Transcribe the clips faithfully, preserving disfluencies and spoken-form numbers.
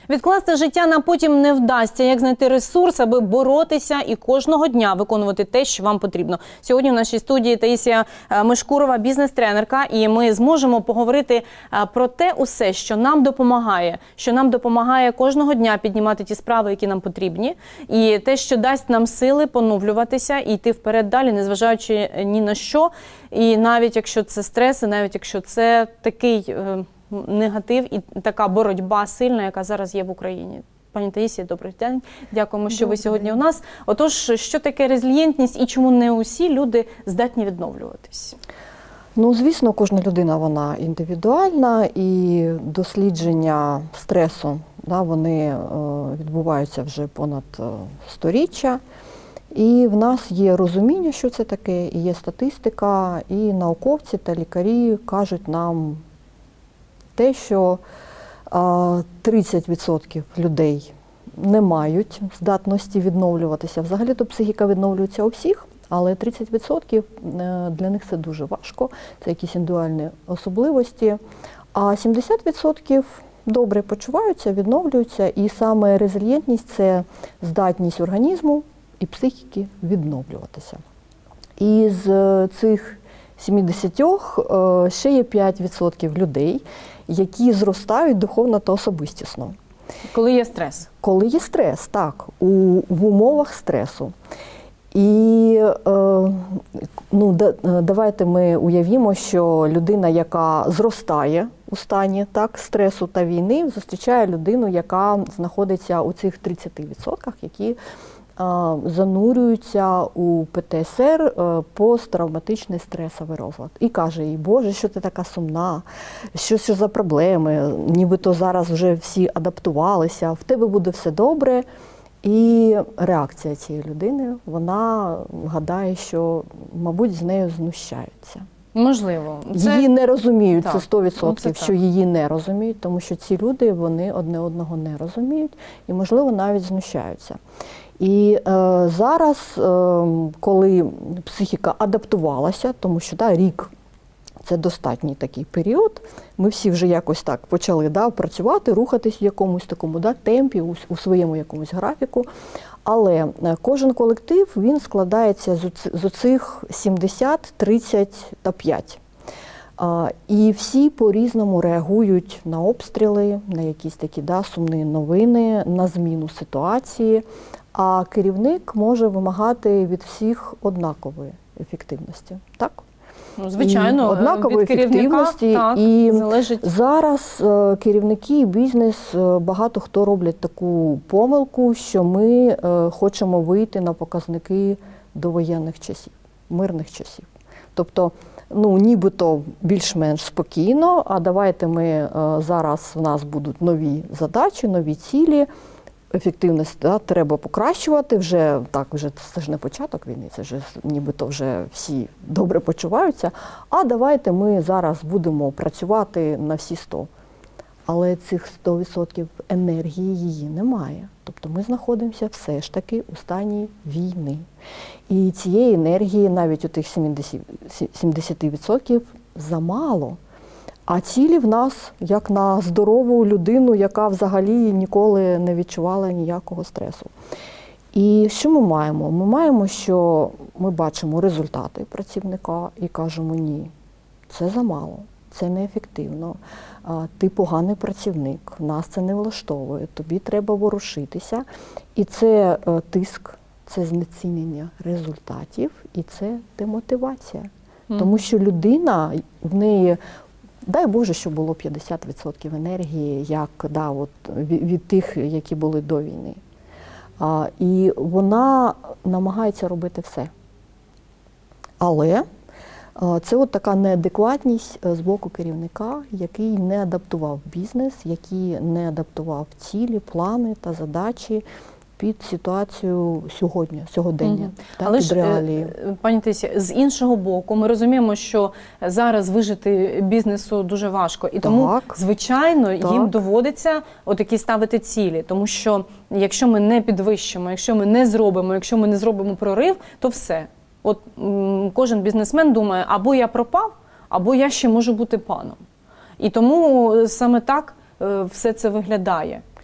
Відкласти життя на потім не вдасться. Як знайти ресурс, аби боротися і кожного дня виконувати те, що вам потрібно. Сьогодні в нашій студії Таїсія Мишкурова, бізнес-тренерка, і ми зможемо поговорити про те усе, що нам допомагає, що нам допомагає кожного дня піднімати ті справи, які нам потрібні, і те, що дасть нам сили поновлюватися і йти вперед далі, незважаючи ні на що. І навіть якщо це стрес, і навіть якщо це такий е, негатив і така боротьба сильна, яка зараз є в Україні. Пані Таїсія, добрий день. Дякуємо, що добрий. Ви сьогодні у нас. Отож, що таке резильєнтність і чому не усі люди здатні відновлюватись? Ну, звісно, кожна людина, вона індивідуальна, і дослідження стресу, да, вони е, відбуваються вже понад сторіччя. І в нас є розуміння, що це таке, і є статистика, і науковці та лікарі кажуть нам те, що тридцять відсотків людей не мають здатності відновлюватися. Взагалі-то психіка відновлюється у всіх, але тридцять відсотків для них це дуже важко, це якісь індивідуальні особливості, а сімдесят відсотків добре почуваються, відновлюються, і саме резильєнтність – це здатність організму і психіки відновлюватися. І з цих сімдесятьох ще є п'ять відсотків людей, які зростають духовно та особистісно. Коли є стрес? Коли є стрес, так, у, в умовах стресу. І е, ну, да, давайте ми уявімо, що людина, яка зростає у стані так, стресу та війни, зустрічає людину, яка знаходиться у цих тридцяти відсотках, які занурюються у Пе Те Ес Ер, посттравматичний стресовий розлад. І каже їй: Боже, що ти така сумна, що це за проблеми, нібито зараз вже всі адаптувалися, в тебе буде все добре. І реакція цієї людини, вона гадає, що, мабуть, з нею знущаються. Можливо. Це... Її не розуміють, так. Це сто відсотків, ну, це що її не розуміють, тому що ці люди, вони одне одного не розуміють і, можливо, навіть знущаються. І е, зараз, е, коли психіка адаптувалася, тому що да, рік – це достатній такий період, ми всі вже якось так почали да, працювати, рухатись в якомусь такому да, темпі, у, у своєму якомусь графіку, але кожен колектив, він складається з, з оцих сімдесят, тридцять та п'ять. А, і всі по-різному реагують на обстріли, на якісь такі да, сумні новини, на зміну ситуації. А керівник може вимагати від всіх однакової ефективності, так? Ну, звичайно, і однакової від ефективності. Так, і залежить. Зараз е, керівники і бізнес, е, багато хто роблять таку помилку, що ми е, хочемо вийти на показники довоєнних часів, мирних часів. Тобто, ну, нібито більш-менш спокійно, а давайте ми е, зараз, у нас будуть нові задачі, нові цілі, ефективність да, треба покращувати, вже так, вже це ж не початок війни, це ж нібито вже всі добре почуваються, а давайте ми зараз будемо працювати на всі сто. Але цих сто відсотків енергії її немає. Тобто ми знаходимося все ж таки у стані війни. І цієї енергії навіть у тих сімдесят відсотків замало. А цілі в нас, як на здорову людину, яка взагалі ніколи не відчувала ніякого стресу. І що ми маємо? Ми маємо, що ми бачимо результати працівника і кажемо: ні, це замало, це неефективно, ти поганий працівник, нас це не влаштовує, тобі треба ворушитися. І це тиск, це знецінення результатів і це демотивація. Mm. Тому що людина, в неї, дай Боже, щоб було п'ятдесят відсотків енергії, як да, от, від, від тих, які були до війни. А, і вона намагається робити все. Але а, це от така неадекватність з боку керівника, який не адаптував бізнес, який не адаптував цілі, плани та задачі під ситуацію сьогодні, сьогодення, угу. так, Але під ж, реалії. Пані Таїсія, з іншого боку, ми розуміємо, що зараз вижити бізнесу дуже важко. І тому, так, звичайно, так. їм доводиться отакі ставити цілі. Тому що, якщо ми не підвищимо, якщо ми не зробимо, якщо ми не зробимо прорив, то все. От м, кожен бізнесмен думає, або я пропав, або я ще можу бути паном. І тому саме так е, все це виглядає.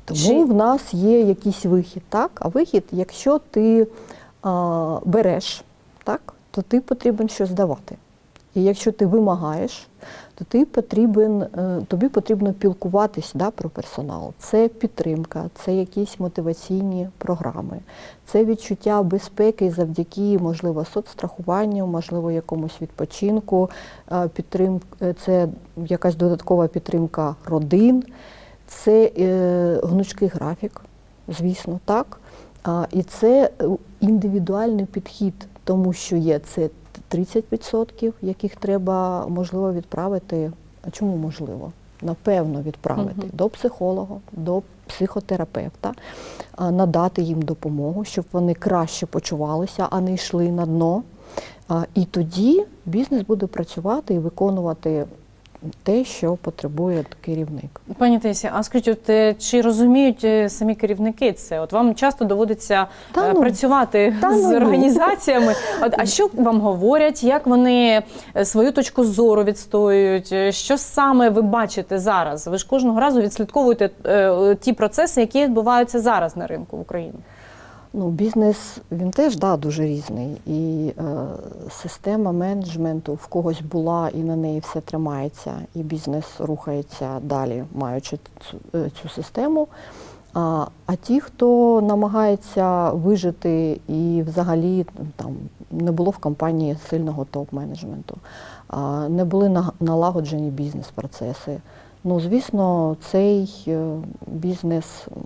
Тому Чи... в нас є якийсь вихід, так? А вихід, якщо ти а, береш, так, то ти потрібен щось давати. І якщо ти вимагаєш, то ти потрібен, тобі потрібно піклуватись, да, про персонал. Це підтримка, це якісь мотиваційні програми, це відчуття безпеки завдяки, можливо, соцстрахуванню, можливо, якомусь відпочинку, підтрим... це якась додаткова підтримка родин, це е, гнучкий графік, звісно, так. А, і це індивідуальний підхід, тому що є це тридцять відсотків, яких треба, можливо, відправити. А чому можливо? Напевно, відправити uh-huh. до психолога, до психотерапевта, надати їм допомогу, щоб вони краще почувалися, а не йшли на дно. І тоді бізнес буде працювати і виконувати те, що потребує керівник. Пані Таїсія, а скажіть, от, чи розуміють самі керівники це? От вам часто доводиться та, ну, працювати та, з ну, організаціями. От, а що вам говорять, як вони свою точку зору відстоюють? Що саме ви бачите зараз? Ви ж кожного разу відслідковуєте е, ті процеси, які відбуваються зараз на ринку в Україні. Ну, бізнес, він теж, да, дуже різний. І е, система менеджменту в когось була, і на неї все тримається, і бізнес рухається далі, маючи цю, цю систему. А, а ті, хто намагається вижити і взагалі там не було в компанії сильного топ-менеджменту, а, не були налагоджені бізнес-процеси, ну, звісно, цей бізнес,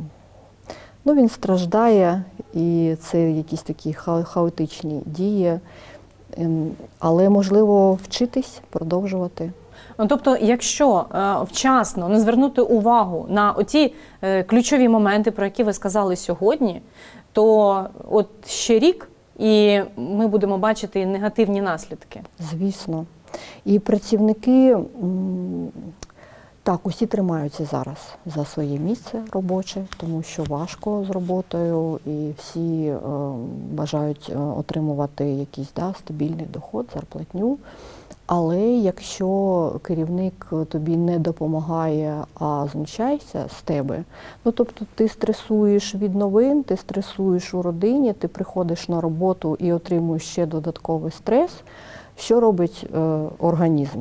ну, він страждає, і це якісь такі ха хаотичні дії, але можливо вчитись, продовжувати. Ну, тобто, якщо е, вчасно не звернути увагу на оті е, ключові моменти, про які ви сказали сьогодні, то от ще рік і ми будемо бачити негативні наслідки. Звісно. І працівники, так, усі тримаються зараз за своє місце робоче, тому що важко з роботою, і всі е, бажають отримувати якийсь, да, стабільний доход, зарплатню. Але якщо керівник тобі не допомагає, а знущається з тебе, ну, тобто ти стресуєш від новин, ти стресуєш у родині, ти приходиш на роботу і отримуєш ще додатковий стрес, що робить е, організм?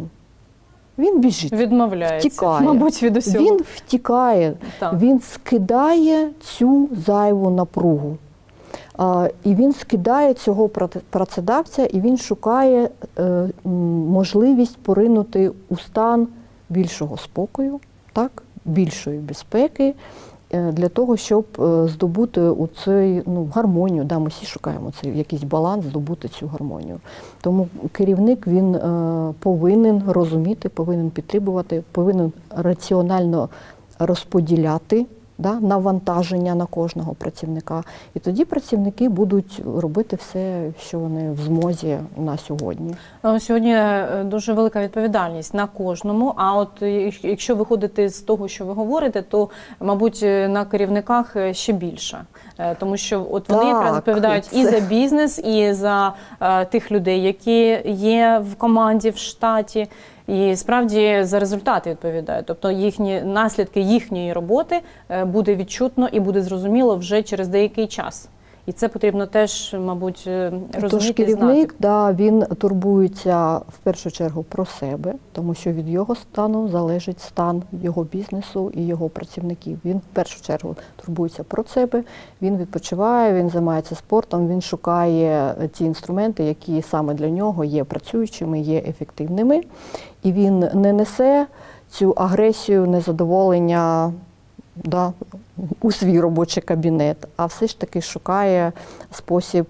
Він біжить, відмовляється, втікає. Мабуть, від усього. Він втікає, так. Він скидає цю зайву напругу. А, і він скидає цього працедавця, і він шукає е, можливість поринути у стан більшого спокою, так, більшої безпеки, е, для того, щоб е, здобути у цей, ну, гармонію. Да, ми всі шукаємо цей якийсь баланс, здобути цю гармонію. Тому керівник, він е, повинен розуміти, повинен підтримувати, повинен раціонально розподіляти, да, навантаження на кожного працівника. І тоді працівники будуть робити все, що вони в змозі на сьогодні. Сьогодні дуже велика відповідальність на кожному, а от якщо виходити з того, що ви говорите, то, мабуть, на керівниках ще більше. Тому що от вони так, якраз відповідають це... і за бізнес, і за е, тих людей, які є в команді, в штаті. І справді за результати відповідають. Тобто їхні наслідки їхньої роботи буде відчутно і буде зрозуміло вже через деякий час. І це потрібно теж, мабуть, розуміти, Тож керівник, да, він турбується в першу чергу про себе, тому що від його стану залежить стан його бізнесу і його працівників. Він в першу чергу турбується про себе, він відпочиває, він займається спортом, він шукає ті інструменти, які саме для нього є працюючими, є ефективними. І він не несе цю агресію, незадоволення, да, у свій робочий кабінет, а все ж таки шукає спосіб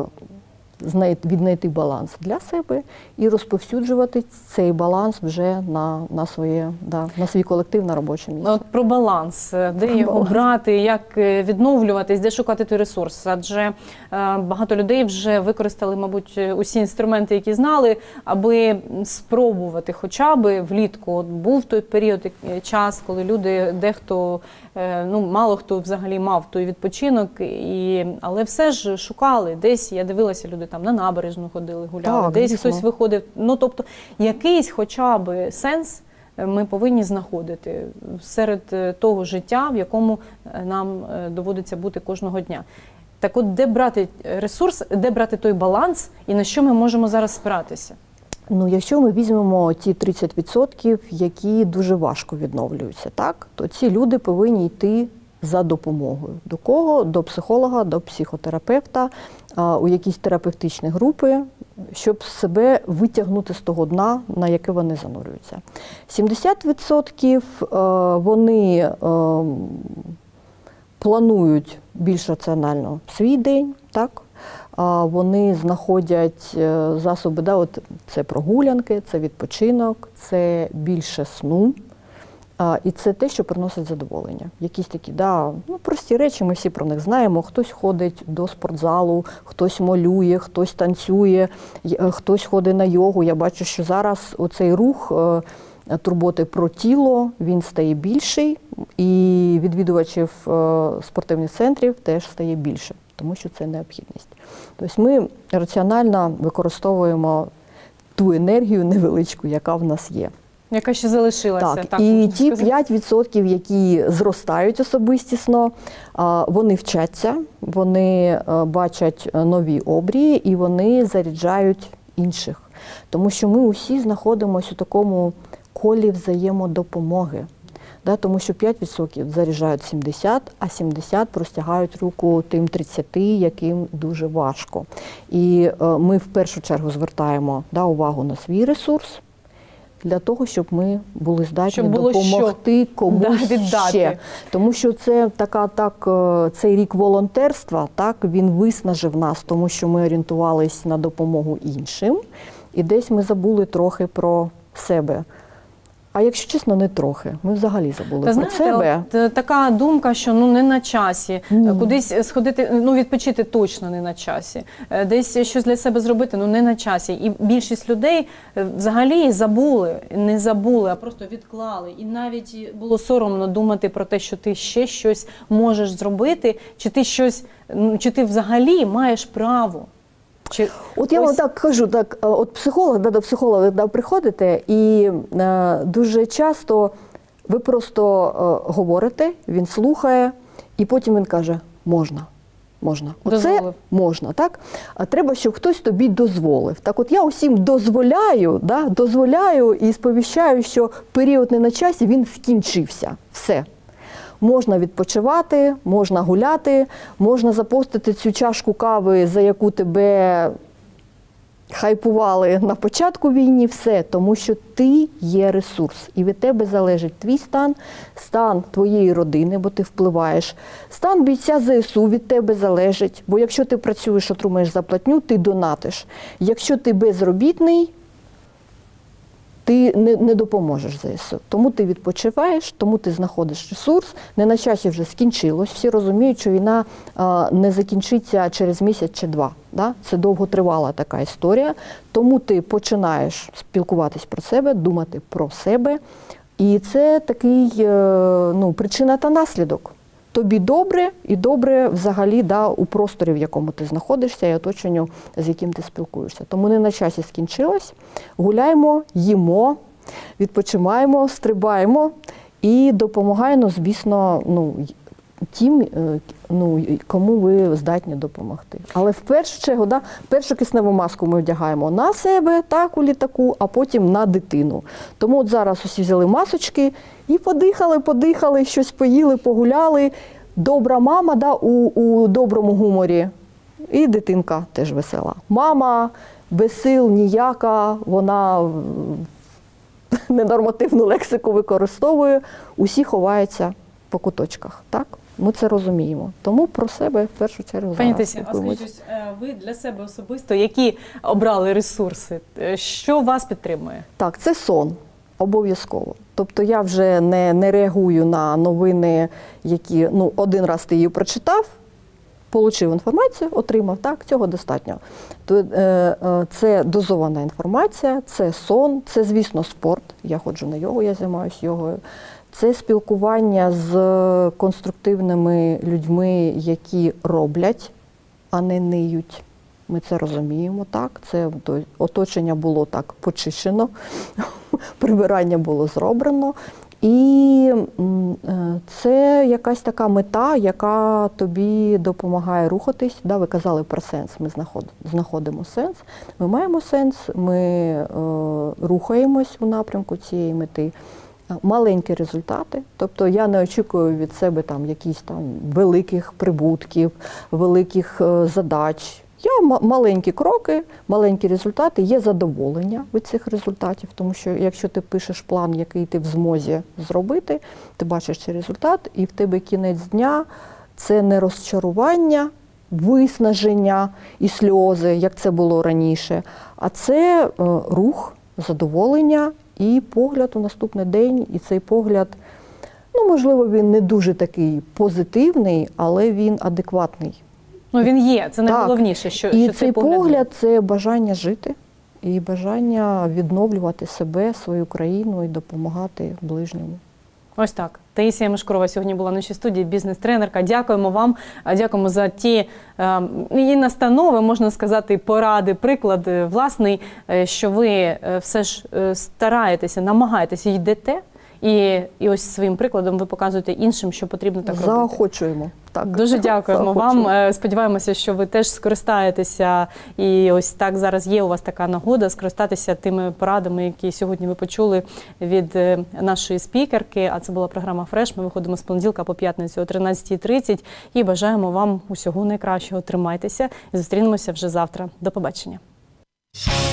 віднайти баланс для себе і розповсюджувати цей баланс вже на, на, своє, да, на свій колектив, на робоче місце. От про баланс, де про його баланс. брати, як відновлюватись, де шукати той ресурс. Адже е, багато людей вже використали, мабуть, усі інструменти, які знали, аби спробувати хоча б влітку. От був той період, час, коли люди, дехто, е, ну, мало хто взагалі мав той відпочинок, і, але все ж шукали. Десь, я дивилася, люди там на набережну ходили, гуляли, так, десь звісно. Хтось виходив. Ну, тобто, якийсь хоча б сенс ми повинні знаходити серед того життя, в якому нам доводиться бути кожного дня. Так от, де брати ресурс, де брати той баланс і на що ми можемо зараз спиратися? Ну, якщо ми візьмемо ті тридцять відсотків, які дуже важко відновлюються, так, то ці люди повинні йти за допомогою. До кого? До психолога, до психотерапевта, у якісь терапевтичні групи, щоб себе витягнути з того дна, на яке вони занурюються. сімдесят відсотків вони планують більш раціонально свій день, так? Вони знаходять засоби, да, от це прогулянки, це відпочинок, це більше сну. І це те, що приносить задоволення. Якісь такі, да, ну, прості речі, ми всі про них знаємо. Хтось ходить до спортзалу, хтось малює, хтось танцює, хтось ходить на йогу. Я бачу, що зараз оцей рух турботи про тіло, він стає більший, і відвідувачів спортивних центрів теж стає більше, тому що це необхідність. Тобто ми раціонально використовуємо ту енергію невеличку, яка в нас є. Яка ще залишилася. Так, так і ті п'ять відсотків, які зростають особистісно, вони вчаться, вони бачать нові обрії і вони заряджають інших. Тому що ми усі знаходимося у такому колі взаємодопомоги. Да, тому що п'ять відсотків заряджають сімдесят, а сімдесят простягають руку тим тридцяти, яким дуже важко. І е, ми в першу чергу звертаємо, да, увагу на свій ресурс, для того, щоб ми були здатні допомогти що? комусь да, ще. Тому що це така, так, цей рік волонтерства, так, він виснажив нас, тому що ми орієнтувалися на допомогу іншим. І десь ми забули трохи про себе. А якщо чесно, не трохи. Ми взагалі забули Та, про знаєте, себе. От, така думка, що ну не на часі. Mm. Кудись сходити, ну відпочити точно не на часі. Десь щось для себе зробити, ну не на часі. І більшість людей взагалі забули, не забули, а просто відклали. І навіть було соромно думати про те, що ти ще щось можеш зробити, чи ти щось, чи ти взагалі маєш право. Чи от я ось... вам так кажу, так, от психолог, да, до психолога да, приходите, і е, дуже часто ви просто е, говорите, він слухає, і потім він каже, можна, можна. Оце можна, так? А треба, щоб хтось тобі дозволив. Так от я усім дозволяю, да, дозволяю і сповіщаю, що період не на часі, він скінчився. Все. Можна відпочивати, можна гуляти, можна запостити цю чашку кави, за яку тебе хайпували на початку війни, все. Тому що ти є ресурс. І від тебе залежить твій стан, стан твоєї родини, бо ти впливаєш. Стан бійця ЗСУ від тебе залежить, бо якщо ти працюєш, отримаєш зарплатню, ти донатиш. Якщо ти безробітний, ти не, не допоможеш ЗСУ. Тому ти відпочиваєш, тому ти знаходиш ресурс. Не на часі вже скінчилось. Всі розуміють, що війна а, не закінчиться через місяць чи два. Да? Це довготривала така історія. Тому ти починаєш спілкуватись про себе, думати про себе. І це такий ну, причина та наслідок. Тобі добре і добре взагалі да, у просторі, в якому ти знаходишся, і оточенню, з яким ти спілкуєшся. Тому не на часі скінчилось. Гуляємо, їмо, відпочиваємо, стрибаємо і допомагаємо, звісно, ну, тим, ну, кому ви здатні допомогти. Але в першу чергу, да, першу кисневу маску ми вдягаємо на себе, так, у літаку, а потім на дитину. Тому от зараз усі взяли масочки і подихали, подихали, щось поїли, погуляли. Добра мама, да, у, у доброму гуморі. І дитинка теж весела. Мама без сил ніяка, вона ненормативну лексику використовує, усі ховаються по куточках, так? Ми це розуміємо. Тому про себе в першу чергу Пані зараз Тесі, а скажіть, ви для себе особисто, які обрали ресурси, що вас підтримує? Так, це сон. Обов'язково. Тобто я вже не, не реагую на новини, які, ну, один раз ти її прочитав, отримав інформацію, отримав, так, цього достатньо. То, е, е, це дозована інформація, це сон, це, звісно, спорт. Я ходжу на йогу, я займаюся йогою. Це спілкування з конструктивними людьми, які роблять, а не ниють. Ми це розуміємо, так? Це оточення було так почищено. прибирання було зроблено. І це якась така мета, яка тобі допомагає рухатись. Да, ви казали про сенс, ми знаходимо сенс, ми маємо сенс, ми е, рухаємось у напрямку цієї мети. Маленькі результати, тобто я не очікую від себе там якісь там великих прибутків, великих е, задач. Я маленькі кроки, маленькі результати, є задоволення від цих результатів, тому що якщо ти пишеш план, який ти в змозі зробити, ти бачиш цей результат, і в тебе кінець дня – це не розчарування, виснаження і сльози, як це було раніше, а це рух, задоволення і погляд у наступний день. І цей погляд, ну, можливо, він не дуже такий позитивний, але він адекватний. Ну, він є, це найголовніше, що, і що цей погляд, погляд – це бажання жити і бажання відновлювати себе, свою країну і допомагати ближньому. Ось так. Таїсія Мишкурова сьогодні була в нашій студії, бізнес-тренерка. Дякуємо вам, дякуємо за ті е, і настанови, можна сказати, поради, приклад власний, що ви все ж стараєтеся, намагаєтеся, йдете. І, і ось своїм прикладом ви показуєте іншим, що потрібно так робити. Заохочуємо. Так. Дуже дякуємо вам. Сподіваємося, що ви теж скористаєтеся. І ось так зараз є у вас така нагода скористатися тими порадами, які сьогодні ви почули від нашої спікерки. А це була програма «Фреш». Ми виходимо з понеділка по п'ятницю о тринадцятій тридцять. І бажаємо вам усього найкращого. Тримайтеся і зустрінемося вже завтра. До побачення.